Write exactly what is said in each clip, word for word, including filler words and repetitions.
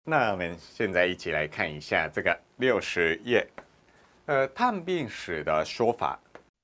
那我们现在一起来看一下这个六十页，呃，探病史的说法。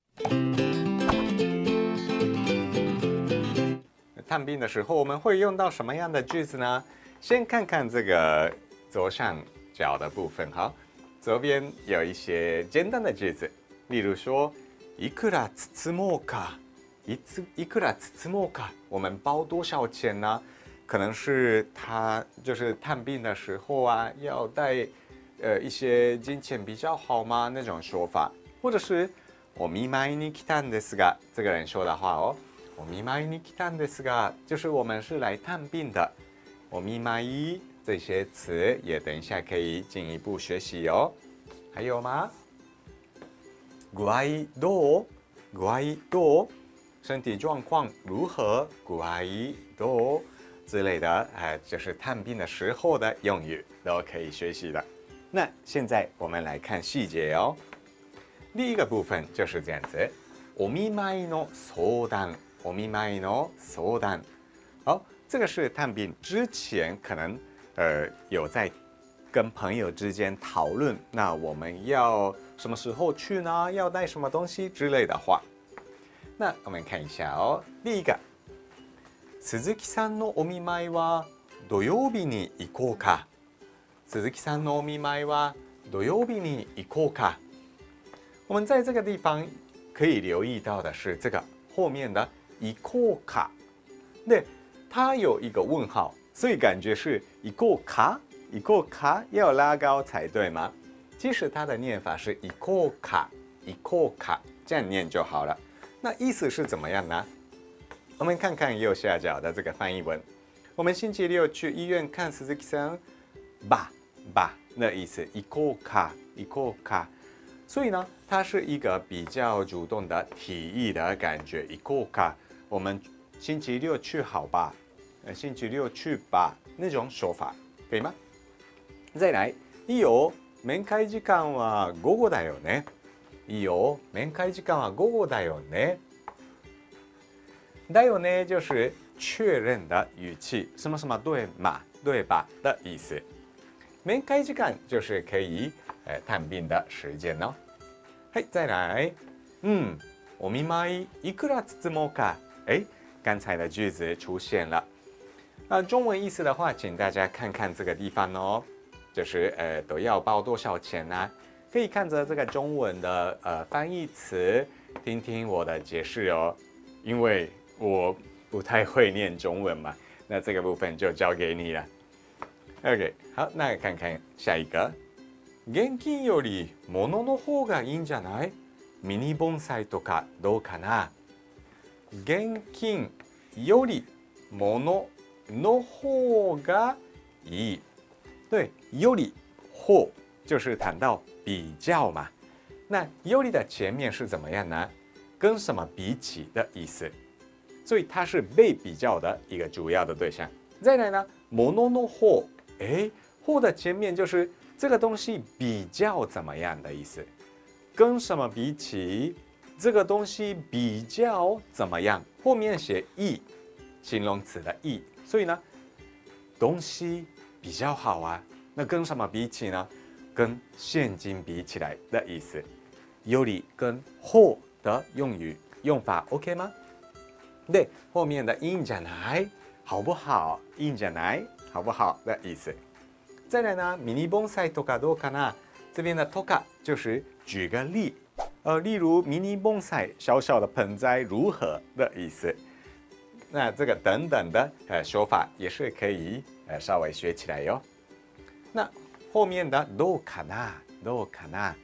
探病的时候，我们会用到什么样的句子呢？先看看这个左上角的部分，哈，左边有一些简单的句子，例如说，いくら包もうか，いついくら包もうか，我们包多少钱呢？可能是他就是探病的时候啊，要带呃一些金钱比较好吗？那种说法，或者是お見舞いに来たんですが，这个人说的话哦，お見舞いに来たんですが，就是我们是来探病的。お見舞い这些词也等一下可以进一步学习哦。还有吗？具合どう？具合どう？身体状况如何？具合どう？之类的，哎，就是探病的时候的用语都可以学习的。那现在我们来看细节哦。第一个部分就是这样子，お見舞いの相談，お見舞いの相談。好，这个是探病之前可能呃有在跟朋友之间讨论，那我们要什么时候去呢？要带什么东西之类的话。那我们看一下哦，第一个。鈴木さんのお見舞いは土曜日に行こうか。鈴木さんのお見舞いは土曜日に行こうか。我们在这个地方可以留意到的是这个后面的行こうか，对，它有一个问号，所以感觉是行こうか，行こうか要拉高才对吗？其实它的念法是行こうか，行こうか，这样念就好了。那意思是怎么样呢？我们看看右下角的这个翻译文，我们星期六去医院看鈴木さん吧吧的意思，行こうか行こうか，所以呢，它是一个比较主动的提议的感觉，行こうか，我们星期六去好吧，呃，星期六去吧那种说法，可以吗？再来，いいよ、面会時間は午後だよね。いいよ、面会時間は午後だよね。だよね就是确认的语气，什么什么对嘛，对吧的意思。面会時間就是可以呃探病的时间哦。はい、再来，嗯，お見舞いいくら包もうか？哎，刚才的句子出现了。那中文意思的话，请大家看看这个地方哦，就是呃都要包多少钱呢、啊？可以看着这个中文的呃翻译词，听听我的解释哦，因为我不太会念中文嘛，那这个部分就交给你了。OK， 好，那看看下一个。現金より物の方がいいんじゃない？ミニ盆栽とかどうかな？現金より物の方がいい。对，より方就是谈到比较嘛。那より的前面是怎么样呢？跟什么比起的意思。所以它是被比较的一个主要的对象。再来呢，物の方，哎，货的前面就是这个东西比较怎么样的意思，跟什么比起，这个东西比较怎么样，后面写い，形容词的い，所以呢，东西比较好啊，那跟什么比起呢？跟现金比起来的意思。より跟货的用语用法 OK 吗？对，后面的いいんじゃない，好不好？いいんじゃない，好不好的意思。再来呢，ミニ盆栽とかどうかな？这边的とか就是举个例，呃，例如迷你盆栽小小的盆栽如何的意思。那这个等等的呃说法也是可以呃稍微学起来哟。那后面的どうかな？どうかな？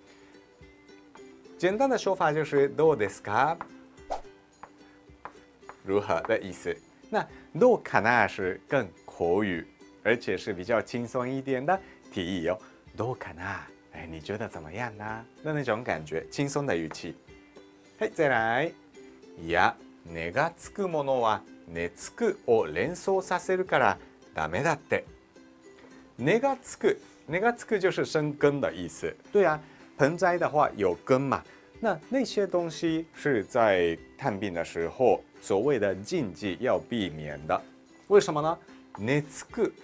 简单的说法就是どうですか？如何的意思？那どうかな是更口语，而且是比较轻松一点的提议哦。どうかな？哎，你觉得怎么样呢？的那种感觉，轻松的语气。はい、再来。いや、値がつくものは値つくを連想させるからダメだって。値がつく，値がつく就是生根的意思。对啊，盆栽的话有根嘛。那那些东西是在探病的时候所谓的禁忌要避免的，为什么呢？値つくを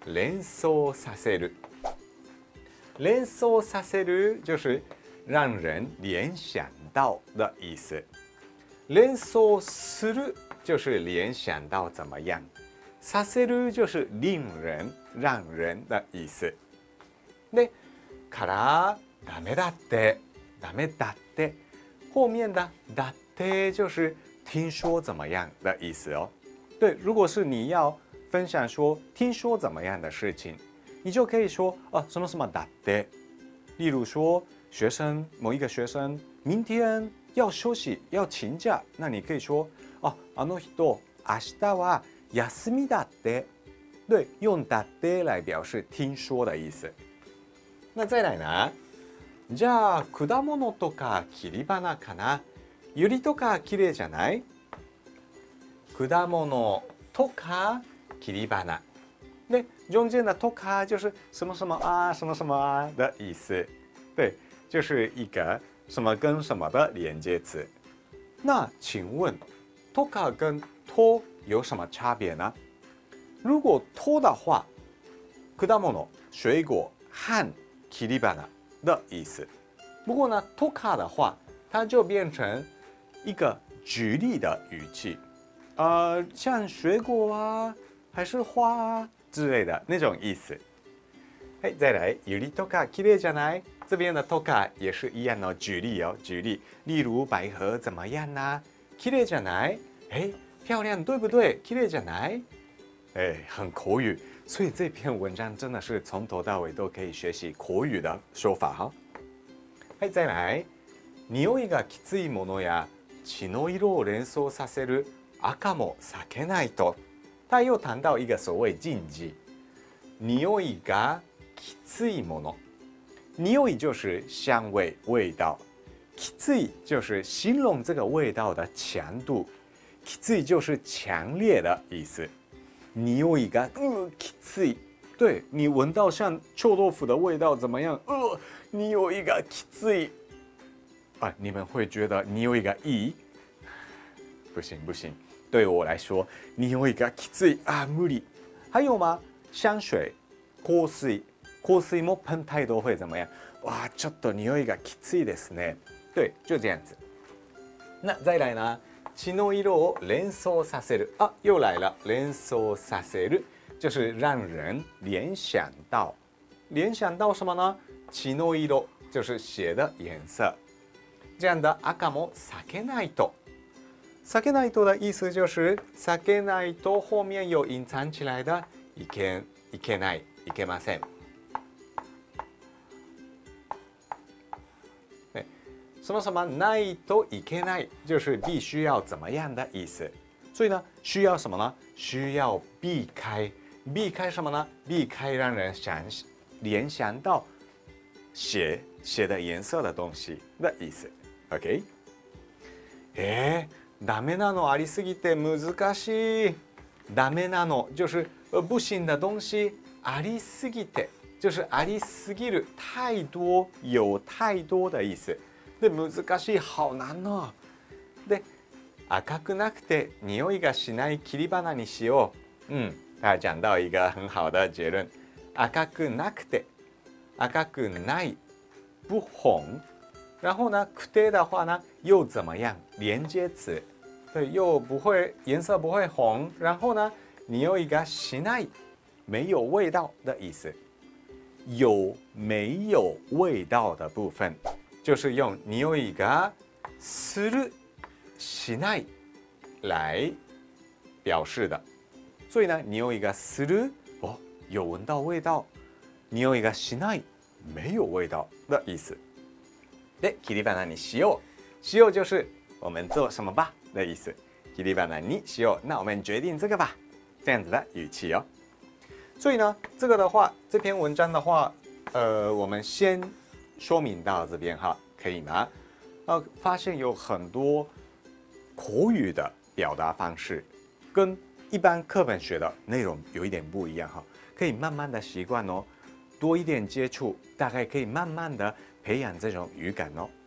連想させる。連想させる就是让人联想到的意思。連想する就是联想到怎么样。させる就是令人、让人的意思。で、からダメだって、ダメだって。后面的だって就是听说怎么样的意思哦。对，如果是你要分享说听说怎么样的事情，你就可以说哦什么什么だって。例如说学生某一个学生明天要休息要请假，那你可以说哦あの人明日は休みだって。对，用だって来表示听说的意思。那再来呢？じゃあ果物とか切り花かな。ユリとか綺麗じゃない？果物とか切り花。对，中间的とか就是什么什么啊，什么什么啊的意思。对，就是一个什么跟什么的连接词。那请问，とか跟と有什么差别呢？如果と的话，果物水果和切り花的意思。不过呢，とか的话，它就变成一个举例的语气，呃，像水果啊，还是花啊之类的那种意思。哎，再来，ユリとか綺麗じゃない？这边的とか也是一样哦，举例哦，举例，例如百合怎么样呢？綺麗じゃない？哎，漂亮对不对？綺麗じゃない？哎，很口语，所以这篇文章真的是从头到尾都可以学习口语的说法哈。はい、再来。匂いがきついものや血の色を連想させる赤も避けないと。他又谈到一个所谓禁忌，匂いがきついもの。匂い就是香味、味道，きつい就是形容这个味道的强度，きつい就是强烈的意思。匂いが呃きつい，对你闻到像臭豆腐的味道怎么样？呃，匂いがきつい。啊，你们会觉得匂いがいい？不行不行，对我来说，匂いがきつい啊，無理。还有吗？香水、香水，香水も喷太多会怎么样？哇，ちょっと匂いがきついですね。对，就这样子。那再来呢？血の色を連想させる啊，又来了，連想させる就是让人联想到，联想到什么呢？血の色就是血的颜色。这样的赤も避けないと，避けないと的意思就是避けないと后面有隐藏起来的いけいけないいけません。什么什么ないといけない就是必须要怎么样的意思。所以呢，需要什么呢？需要避开，避开什么呢？避开让人想联想到血血的颜色的东西的意思。OK？ えー、ダメなのありすぎて難しい。ダメなの就是呃不行的东西，ありすぎて就是ありすぎる，太多有太多的意思。で難しい好難の。で赤くなくて匂いがしない切り花にしよう。嗯，他讲到一个很好的结论。赤くなくて，赤くない不红。然后呢，くて的话呢，又怎么样？连接词，对，又不会颜色不会红。然后呢，匂いがしない，没有味道的意思。有没有味道的部分，就是用匂いがする、しない来表示的。所以呢，匂いがする哦，有闻到味道；匂いがしない，没有味道的意思。で、切り花にしよう。しよう就是我们做什么吧的意思。切り花にしよう，那我们决定这个吧，这样子的语气哦。所以呢，这个的话，这篇文章的话，呃，我们先说明到这边哈，可以吗？呃，发现有很多口语的表达方式，跟一般课本学的内容有一点不一样哈，可以慢慢的习惯哦，多一点接触，大概可以慢慢的培养这种语感哦。